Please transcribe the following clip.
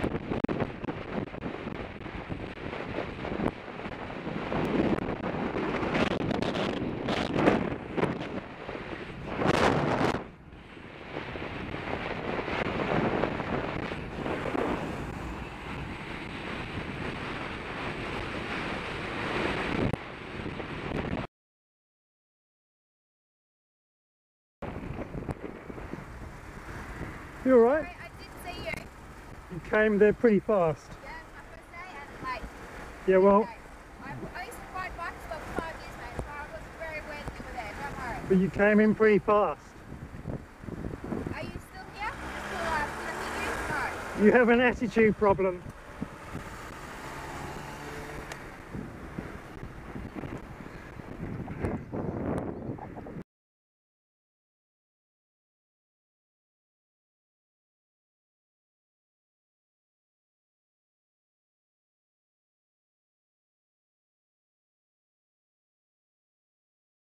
You alright? I did see you. You came there pretty fast. Yeah, my first day and late. Yeah, well, I used to ride bikes for 5 years, mate, so I was very aware that you were there, don't worry. but you came in pretty fast. Are you still here? Still alive? Did I hit you? No. You have an attitude problem.